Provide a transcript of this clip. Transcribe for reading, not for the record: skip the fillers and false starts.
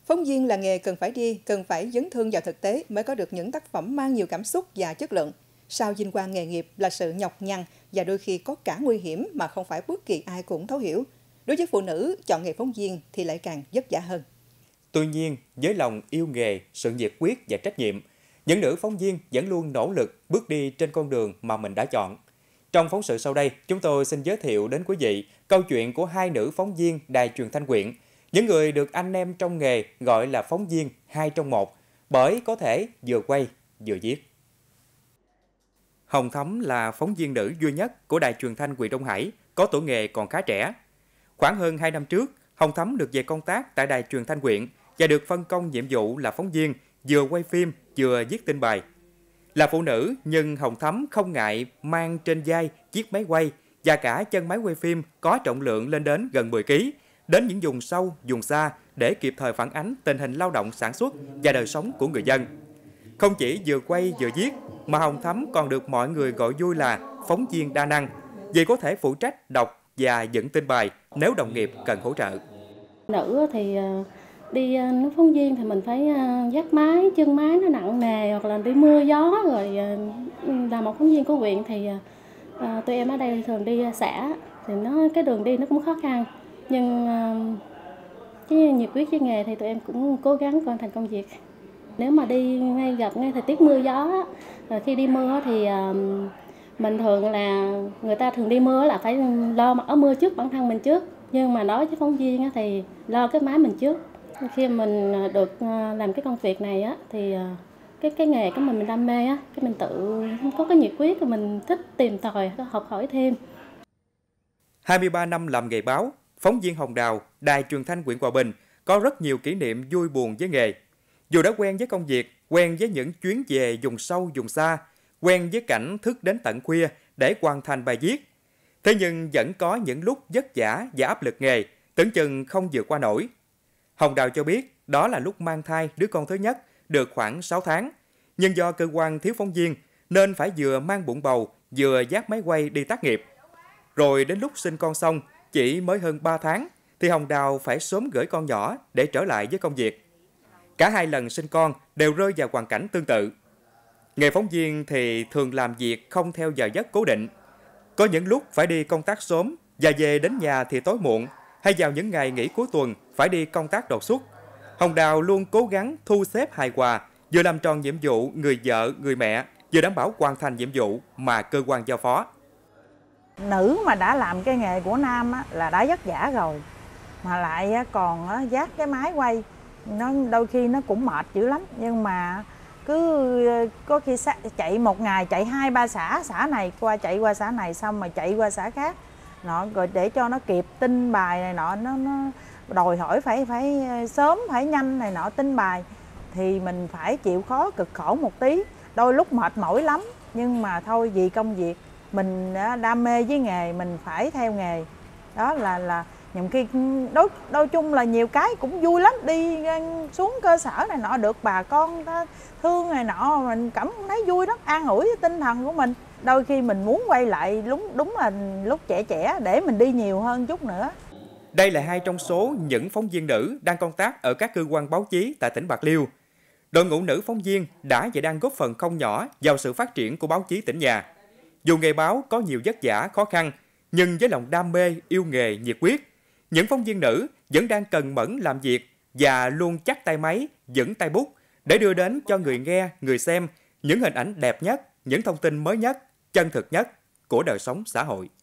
Phóng viên là nghề cần phải dấn thân vào thực tế mới có được những tác phẩm mang nhiều cảm xúc và chất lượng. Sau vinh quang nghề nghiệp là sự nhọc nhằn và đôi khi có cả nguy hiểm mà không phải bất kỳ ai cũng thấu hiểu. Đối với phụ nữ, chọn nghề phóng viên thì lại càng vất vả hơn. Tuy nhiên, với lòng yêu nghề, sự nhiệt huyết và trách nhiệm, những nữ phóng viên vẫn luôn nỗ lực bước đi trên con đường mà mình đã chọn. Trong phóng sự sau đây, chúng tôi xin giới thiệu đến quý vị câu chuyện của hai nữ phóng viên Đài Truyền thanh huyện, những người được anh em trong nghề gọi là phóng viên 2 trong 1, bởi có thể vừa quay vừa viết. Hồng Thắm là phóng viên nữ duy nhất của Đài Truyền thanh huyện Đông Hải, có tuổi nghề còn khá trẻ. Khoảng hơn 2 năm trước, Hồng Thắm được về công tác tại Đài Truyền thanh huyện và được phân công nhiệm vụ là phóng viên, vừa quay phim vừa viết tin bài. Là phụ nữ nhưng Hồng Thắm không ngại mang trên vai chiếc máy quay và cả chân máy quay phim có trọng lượng lên đến gần 10 kg, đến những vùng sâu, vùng xa để kịp thời phản ánh tình hình lao động sản xuất và đời sống của người dân. Không chỉ vừa quay vừa viết, mà Hồng Thắm còn được mọi người gọi vui là phóng viên đa năng, vì có thể phụ trách đọc và dẫn tin bài nếu đồng nghiệp cần hỗ trợ. Nữ thì đi nước phóng viên thì mình phải dắt máy, chân máy nó nặng nề, hoặc là đi mưa gió, rồi là một phóng viên của huyện thì tụi em ở đây thường đi xã thì cái đường đi nó cũng khó khăn, nhưng cái nhiệt huyết với nghề thì tụi em cũng cố gắng hoàn thành công việc. Nếu mà đi gặp ngay thời tiết mưa gió, khi đi mưa thì mình thường là người ta thường đi mưa là phải lo mặc áo mưa trước bản thân mình trước, nhưng mà đối với phóng viên thì lo cái máy mình trước. Khi mình được làm cái công việc này thì cái nghề của mình đam mê cái mình tự có cái nhiệt huyết, mình thích tìm tòi, học hỏi thêm. 23 năm làm nghề báo, phóng viên Hồng Đào, Đài Truyền thanh huyện Hòa Bình có rất nhiều kỷ niệm vui buồn với nghề. Dù đã quen với công việc, quen với những chuyến về vùng sâu, vùng xa, quen với cảnh thức đến tận khuya để hoàn thành bài viết, thế nhưng vẫn có những lúc vất vả và áp lực nghề, tưởng chừng không vượt qua nổi. Hồng Đào cho biết đó là lúc mang thai đứa con thứ nhất được khoảng 6 tháng, nhưng do cơ quan thiếu phóng viên nên phải vừa mang bụng bầu vừa vác máy quay đi tác nghiệp. Rồi đến lúc sinh con xong, chỉ mới hơn 3 tháng, thì Hồng Đào phải sớm gửi con nhỏ để trở lại với công việc. Cả hai lần sinh con đều rơi vào hoàn cảnh tương tự. Nghề phóng viên thì thường làm việc không theo giờ giấc cố định. Có những lúc phải đi công tác sớm và về đến nhà thì tối muộn, hay vào những ngày nghỉ cuối tuần phải đi công tác đột xuất. Hồng Đào luôn cố gắng thu xếp hài hòa, vừa làm tròn nhiệm vụ người vợ, người mẹ, vừa đảm bảo hoàn thành nhiệm vụ mà cơ quan giao phó. Nữ mà đã làm cái nghề của nam là đã vất vả rồi, mà lại còn vác cái máy quay, nó đôi khi nó cũng mệt dữ lắm. Nhưng mà cứ có khi chạy một ngày chạy 2-3 xã này qua, chạy qua xã này xong rồi chạy qua xã khác, rồi để cho nó kịp tin bài này nọ, nó đòi hỏi phải sớm, phải nhanh này nọ tin bài, thì mình phải chịu khó cực khổ một tí, đôi lúc mệt mỏi lắm, nhưng mà thôi, vì công việc mình đam mê với nghề, mình phải theo nghề. Đó là nhiều khi đôi chung là nhiều cái cũng vui lắm, đi xuống cơ sở này nọ được bà con ta thương này nọ, mình cảm thấy vui lắm, an ủi cái tinh thần của mình. Đôi khi mình muốn quay lại đúng là lúc trẻ để mình đi nhiều hơn chút nữa. Đây là hai trong số những phóng viên nữ đang công tác ở các cơ quan báo chí tại tỉnh Bạc Liêu. Đội ngũ nữ phóng viên đã và đang góp phần không nhỏ vào sự phát triển của báo chí tỉnh nhà. Dù nghề báo có nhiều vất vả, khó khăn, nhưng với lòng đam mê, yêu nghề, nhiệt huyết, những phóng viên nữ vẫn đang cần mẫn làm việc và luôn chắc tay máy, vững tay bút để đưa đến cho người nghe, người xem những hình ảnh đẹp nhất, những thông tin mới nhất, chân thực nhất của đời sống xã hội.